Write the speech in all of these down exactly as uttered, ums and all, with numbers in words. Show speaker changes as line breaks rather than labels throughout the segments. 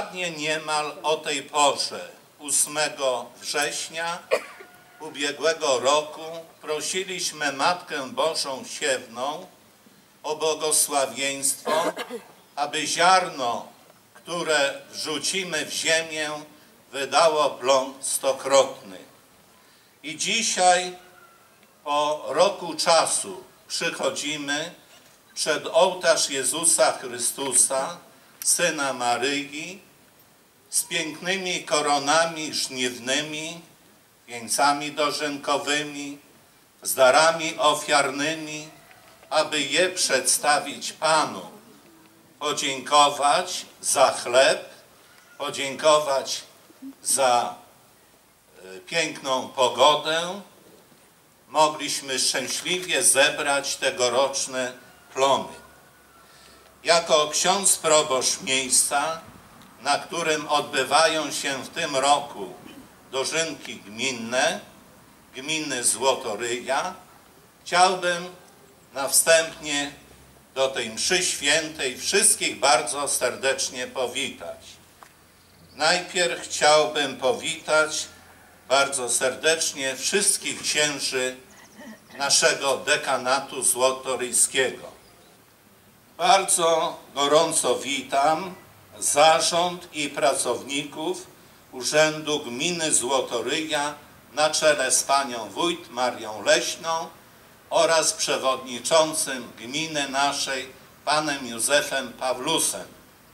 Dokładnie niemal o tej porze, ósmego września ubiegłego roku, prosiliśmy Matkę Bożą Siewną o błogosławieństwo, aby ziarno, które wrzucimy w ziemię, wydało plon stokrotny. I dzisiaj, po roku czasu, przychodzimy przed ołtarz Jezusa Chrystusa, Syna Maryi, z pięknymi koronami żniwnymi, wieńcami dożynkowymi, z darami ofiarnymi, aby je przedstawić Panu, podziękować za chleb, podziękować za piękną pogodę. Mogliśmy szczęśliwie zebrać tegoroczne plony. Jako ksiądz proboszcz miejsca, na którym odbywają się w tym roku dożynki gminne, gminy Złotoryja, chciałbym na wstępnie do tej mszy świętej wszystkich bardzo serdecznie powitać. Najpierw chciałbym powitać bardzo serdecznie wszystkich księży naszego dekanatu złotoryjskiego. Bardzo gorąco witam zarząd i pracowników Urzędu Gminy Złotoryja na czele z panią wójt Marią Leśną oraz przewodniczącym gminy naszej panem Józefem Pawlusem.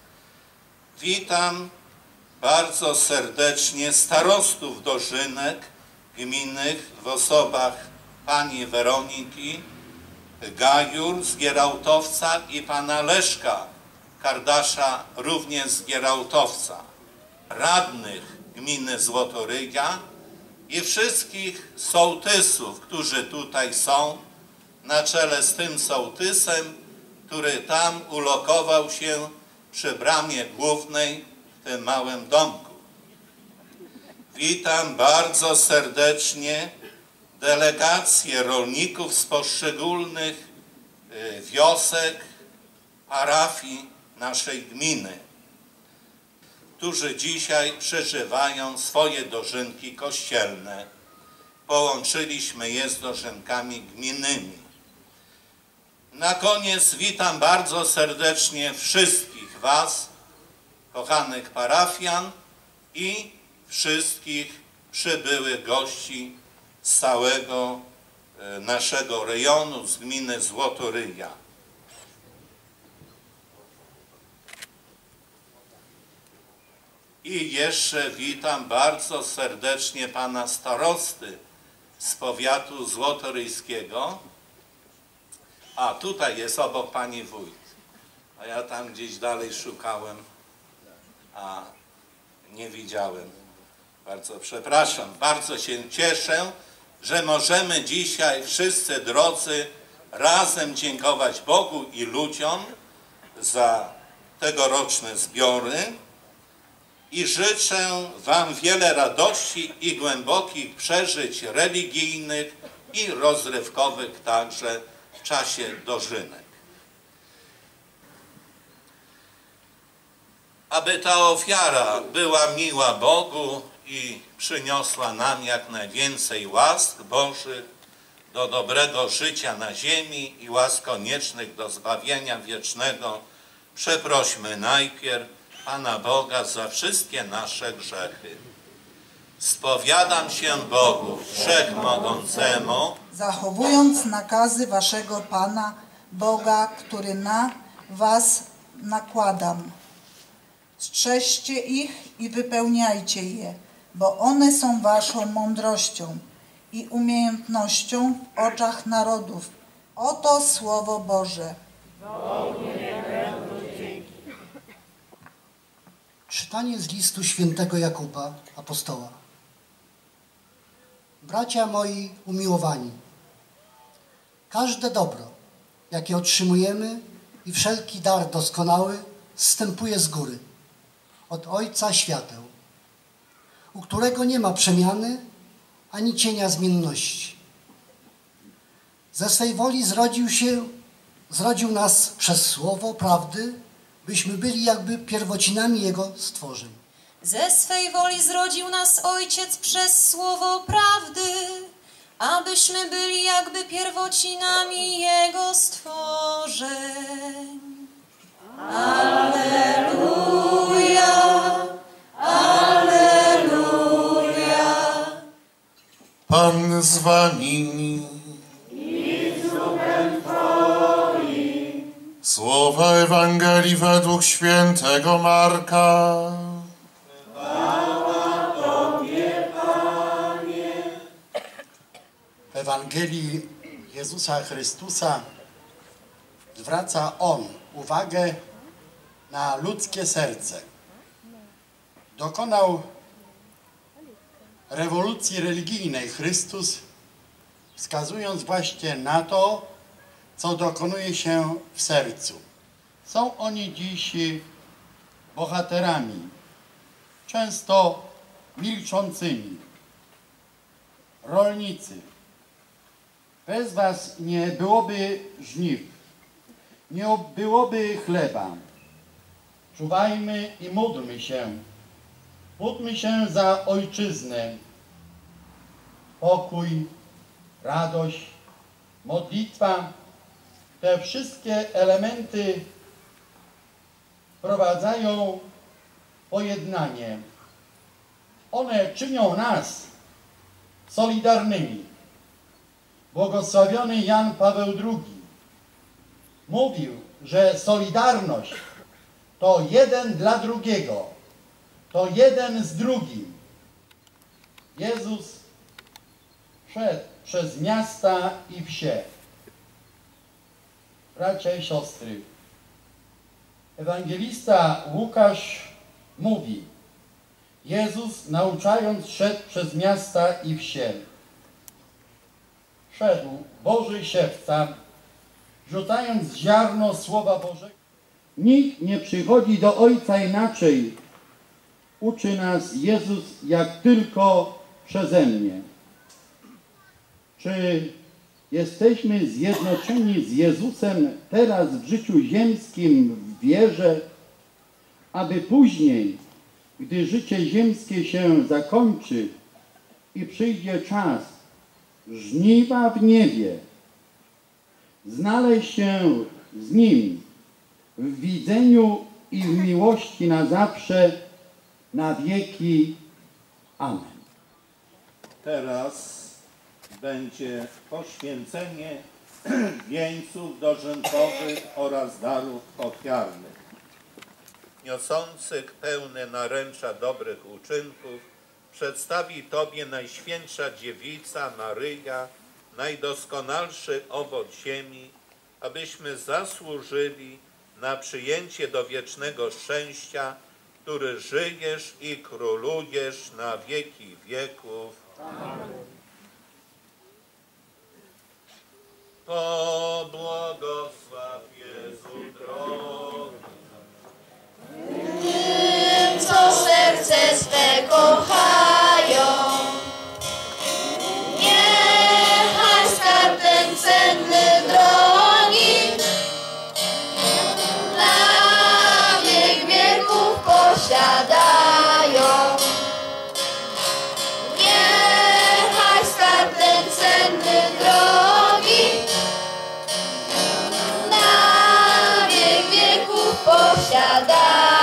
Witam bardzo serdecznie starostów dożynek gminnych w osobach pani Weroniki Gajur z Gierałtowca i pana Leszka Kardasza również z Gierałtowca, radnych gminy Złotoryja i wszystkich sołtysów, którzy tutaj są, na czele z tym sołtysem, który tam ulokował się przy bramie głównej w tym małym domku. Witam bardzo serdecznie delegacje rolników z poszczególnych wiosek, parafii naszej gminy, którzy dzisiaj przeżywają swoje dożynki kościelne. Połączyliśmy je z dożynkami gminnymi. Na koniec witam bardzo serdecznie wszystkich was, kochanych parafian i wszystkich przybyłych gości z całego naszego rejonu, z gminy Złotoryja. I jeszcze witam bardzo serdecznie pana starosty z powiatu złotoryjskiego. A tutaj jest obok pani wójt. A ja tam gdzieś dalej szukałem, a nie widziałem. Bardzo przepraszam. Bardzo się cieszę, że możemy dzisiaj wszyscy drodzy razem dziękować Bogu i ludziom za tegoroczne zbiory. I życzę wam wiele radości i głębokich przeżyć religijnych i rozrywkowych także w czasie dożynek. Aby ta ofiara była miła Bogu i przyniosła nam jak najwięcej łask Bożych do dobrego życia na ziemi i łask koniecznych do zbawienia wiecznego, przeprośmy najpierw Pana Boga za wszystkie nasze grzechy. Spowiadam się Bogu Wszechmogącemu,
zachowując nakazy waszego Pana Boga, który na was nakładam. Strzeżcie ich i wypełniajcie je, bo one są waszą mądrością i umiejętnością w oczach narodów. Oto Słowo Boże.
Czytanie z listu świętego Jakuba, apostoła. Bracia moi umiłowani, każde dobro, jakie otrzymujemy i wszelki dar doskonały zstępuje z góry, od Ojca świateł, u którego nie ma przemiany ani cienia zmienności. Ze swej woli zrodził się, zrodził nas przez słowo prawdy, byśmy byli jakby pierwocinami Jego stworzeń.
Ze swej woli zrodził nas Ojciec przez słowo prawdy, abyśmy byli jakby pierwocinami Jego stworzeń. Alleluja, alleluja.
Pan z wami. Słowa Ewangelii według świętego Marka.
W Ewangelii Jezusa Chrystusa zwraca On uwagę na ludzkie serce. Dokonał rewolucji religijnej Chrystus, wskazując właśnie na to, co dokonuje się w sercu. Są oni dziś bohaterami, często milczącymi. Rolnicy. Bez was nie byłoby żniw, nie byłoby chleba. Czuwajmy i módlmy się. Módlmy się za ojczyznę. Pokój, radość, modlitwa. Te wszystkie elementy wprowadzają pojednanie. One czynią nas solidarnymi. Błogosławiony Jan Paweł drugi mówił, że solidarność to jeden dla drugiego, to jeden z drugim. Jezus szedł przez miasta i wsie. Bracia i siostry, ewangelista Łukasz mówi: Jezus, nauczając, szedł przez miasta i wsie. Szedł Boży siewca, rzucając ziarno Słowa Bożego. Nikt nie przychodzi do Ojca inaczej, uczy nas Jezus, jak tylko przeze mnie. Czy jesteśmy zjednoczeni z Jezusem teraz w życiu ziemskim, w wierze, aby później, gdy życie ziemskie się zakończy i przyjdzie czas żniwa w niebie, znaleźć się z Nim w widzeniu i w miłości na zawsze, na wieki. Amen.
Teraz będzie poświęcenie wieńców dożynkowych oraz darów ofiarnych. Niosących pełne naręcza dobrych uczynków przedstawi Tobie Najświętsza Dziewica Maryja, najdoskonalszy owoc ziemi, abyśmy zasłużyli na przyjęcie do wiecznego szczęścia, który żyjesz i królujesz na wieki wieków. Amen. Pobłogosław Jezu drogi.
Tym, co serce swe kochają, niechaj skarb ten cenny drogi dla wiek wieków posiadają. Niechaj skarb ten cenny drogi na wiek wieków posiadają.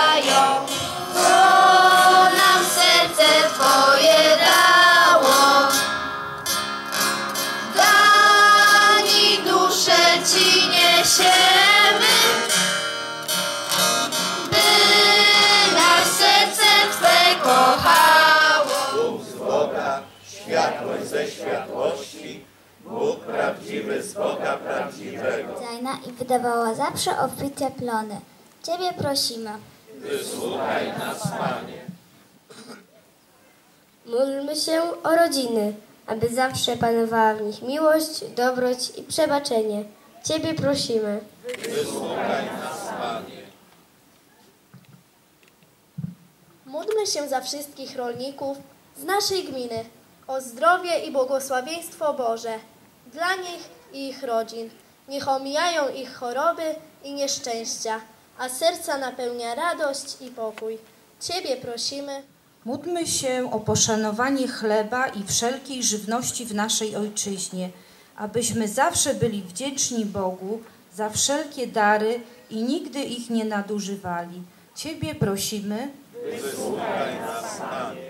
Ze światłości, Bóg prawdziwy z Boga prawdziwego.
Zajna i wydawała zawsze obfite plony. Ciebie prosimy.
Wysłuchaj nas, Panie.
Módlmy się o rodziny, aby zawsze panowała w nich miłość, dobroć i przebaczenie. Ciebie prosimy.
Wysłuchaj nas, Panie.
Módlmy się za wszystkich rolników z naszej gminy, o zdrowie i błogosławieństwo Boże dla nich i ich rodzin. Niech omijają ich choroby i nieszczęścia, a serca napełnia radość i pokój. Ciebie prosimy.
Módlmy się o poszanowanie chleba i wszelkiej żywności w naszej ojczyźnie, abyśmy zawsze byli wdzięczni Bogu za wszelkie dary i nigdy ich nie nadużywali. Ciebie prosimy.
Wysłuchaj nas, Panie.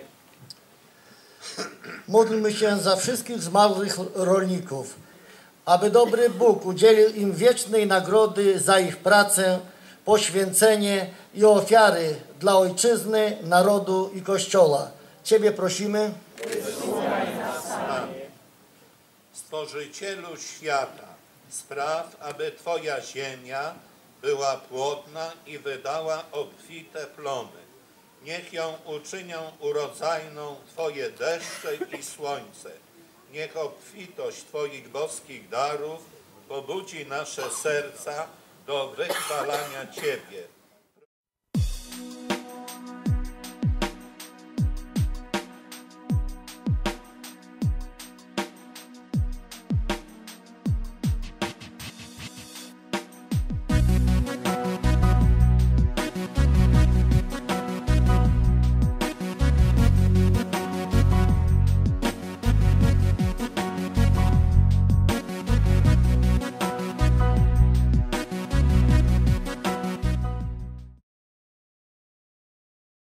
Módlmy się za wszystkich zmarłych rolników, aby dobry Bóg udzielił im wiecznej nagrody za ich pracę, poświęcenie i ofiary dla ojczyzny, narodu i Kościoła. Ciebie prosimy.
Wysłuchaj nas, Panie. Stworzycielu świata, spraw, aby Twoja ziemia była płodna i wydała obfite plony. Niech ją uczynią urodzajną Twoje deszcze i słońce. Niech obfitość Twoich boskich darów pobudzi nasze serca do wychwalania Ciebie.